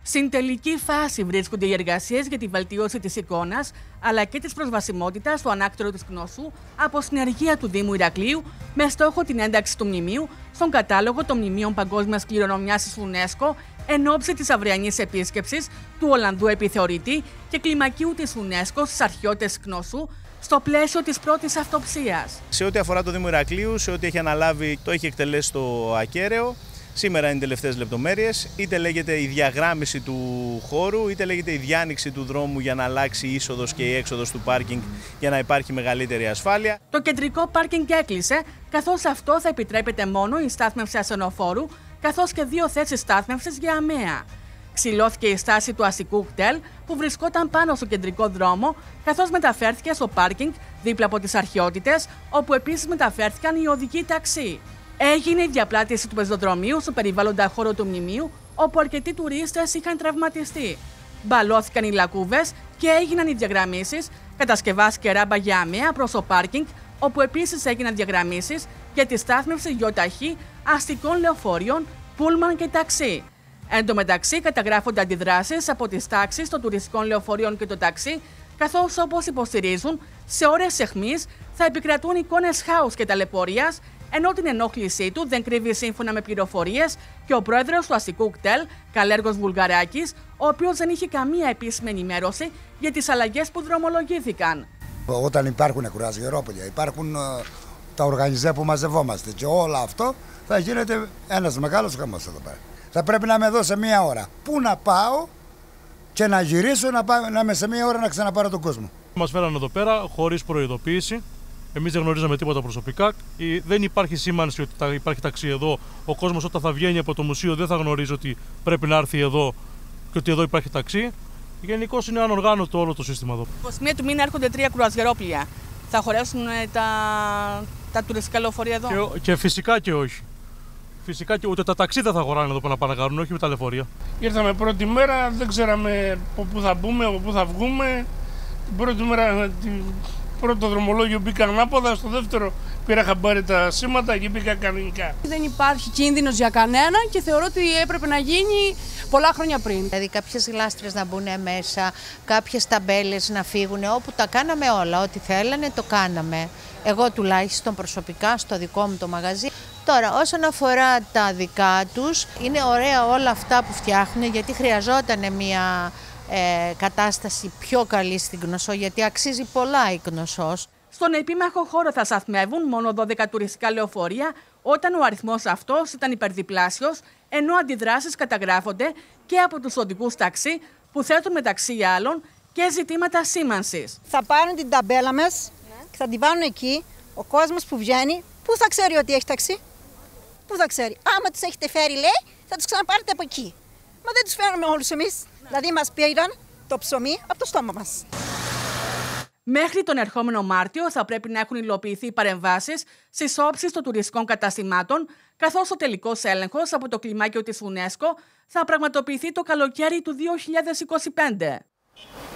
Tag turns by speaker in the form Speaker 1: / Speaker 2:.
Speaker 1: Στην τελική φάση βρίσκονται οι εργασίες για τη βελτίωση της εικόνας αλλά και της προσβασιμότητας στο ανάκτερο της Κνώσου από συνεργεία του Δήμου Ηρακλείου με στόχο την ένταξη του μνημείου στον κατάλογο των μνημείων παγκόσμιας κληρονομιάς της UNESCO εν ώψη της αυριανής επίσκεψης του Ολλανδού επιθεωρητή και κλιμακίου της UNESCO στις αρχαιότητες της Κνώσου στο πλαίσιο της πρώτης αυτοψίας.
Speaker 2: Σε ό,τι αφορά το Δήμο Ηρακλείου, σε ό,τι έχει αναλάβει, το έχει εκτελέσει το ακέραιο. Σήμερα είναι οι τελευταίες λεπτομέρειες, είτε λέγεται η διαγράμμιση του χώρου, είτε λέγεται η διάνοιξη του δρόμου για να αλλάξει η είσοδος και η έξοδος του πάρκινγκ για να υπάρχει μεγαλύτερη ασφάλεια.
Speaker 1: Το κεντρικό πάρκινγκ έκλεισε, καθώς αυτό θα επιτρέπεται μόνο η στάθμευση ασθενοφόρου, καθώς και 2 θέσεις στάθμευσης για αμαία. Ξυλώθηκε η στάση του αστικού κτέλ που βρισκόταν πάνω στο κεντρικό δρόμο, καθώς μεταφέρθηκε στο πάρκινγκ δίπλα από τις αρχαιότητες, όπου επίσης μεταφέρθηκαν οι οδικοί ταξί. Έγινε η διαπλάτηση του πεζοδρομίου στο περιβάλλοντα χώρο του μνημείου, όπου αρκετοί τουρίστες είχαν τραυματιστεί. Μπαλώθηκαν οι λακκούβες και έγιναν οι διαγραμμίσεις, κατασκευάστηκε ράμπα για αμαία προς το πάρκινγκ, όπου επίσης έγιναν διαγραμμίσεις για τη στάθμευση γιοταχή αστικών λεωφορείων, πούλμαν και ταξί. Εν τω μεταξύ, καταγράφονται αντιδράσεις από τις τάξεις των τουριστικών λεωφορείων και το ταξί, καθώς όπως υποστηρίζουν, σε ώρες αιχμής θα επικρατούν εικόνες χάους και ταλαιπωρίας, ενώ την ενόχλησή του δεν κρύβει σύμφωνα με πληροφορίες και ο πρόεδρος του αστικού κτέλ, Καλέργος Βουλγαράκης, ο οποίος δεν είχε καμία επίσημη ενημέρωση για τις αλλαγές που δρομολογήθηκαν.
Speaker 3: Όταν υπάρχουν κουρασγερόπολια, υπάρχουν τα οργανιζέ που μαζευόμαστε και όλο αυτό θα γίνεται ένας μεγάλος χαμός εδώ πέρα. Θα πρέπει να είμαι εδώ σε 1 ώρα. Πού να πάω και να γυρίσω να είμαι σε 1 ώρα να ξαναπάρω τον κόσμο.
Speaker 4: Μας φέρανε εδώ πέρα χωρίς προειδοποίηση. Εμείς δεν γνωρίζαμε τίποτα προσωπικά. Δεν υπάρχει σήμανση ότι υπάρχει ταξί εδώ. Ο κόσμος όταν θα βγαίνει από το μουσείο δεν θα γνωρίζει ότι πρέπει να έρθει εδώ και ότι εδώ υπάρχει ταξί. Γενικώς είναι ανοργάνωτο όλο το σύστημα εδώ.
Speaker 1: 21 του μήνα έρχονται 3 κρουαζιερόπλια. Θα χωρέσουν τα τουριστικά λεωφορεία εδώ?
Speaker 4: Και φυσικά και όχι. Φυσικά και ούτε τα ταξί δεν θα χωράνε εδώ που να πάνε να κάνουν, όχι με τα λεωφορεία.
Speaker 5: Ήρθαμε πρώτη μέρα, δεν ξέραμε από πού θα μπούμε, από πού θα βγούμε. Την πρώτη μέρα, πρώτο δρομολόγιο μπήκα ανάποδα, στο δεύτερο πήρα χαμπάρι τα σήματα και μπήκα κανονικά.
Speaker 6: Δεν υπάρχει κίνδυνος για κανέναν και θεωρώ ότι έπρεπε να γίνει πολλά χρόνια πριν.
Speaker 7: Δηλαδή κάποιες γλάστρες να μπουν μέσα, κάποιες ταμπέλες να φύγουν, όπου τα κάναμε όλα, ό,τι θέλανε το κάναμε. Εγώ τουλάχιστον προσωπικά στο δικό μου το μαγαζί. Τώρα όσον αφορά τα δικά τους, είναι ωραία όλα αυτά που φτιάχνουν γιατί χρειαζόταν μια κατάσταση πιο καλή στην Κνωσό, γιατί αξίζει πολλά η Κνωσός.
Speaker 1: Στον επίμαχο χώρο θα σταθμεύουν μόνο 12 τουριστικά λεωφορεία, όταν ο αριθμός αυτός ήταν υπερδιπλάσιος, ενώ αντιδράσεις καταγράφονται και από τους οδικούς ταξί που θέτουν μεταξύ άλλων και ζητήματα σήμανσης.
Speaker 8: Θα πάρουν την ταμπέλα μας και θα την βάλουν εκεί. Ο κόσμος που βγαίνει, πού θα ξέρει ότι έχει ταξί? Πού θα ξέρει? Άμα τους έχετε φέρει, λέει, θα τους ξαναπάρετε από εκεί. Μα δεν τους φέρνουμε όλους εμείς. Δηλαδή μας πήραν το ψωμί από το στόμα μας.
Speaker 1: Μέχρι τον ερχόμενο Μάρτιο θα πρέπει να έχουν υλοποιηθεί παρεμβάσεις στις όψεις των τουριστικών καταστημάτων, καθώς ο τελικός έλεγχος από το κλιμάκιο της UNESCO θα πραγματοποιηθεί το καλοκαίρι του 2025.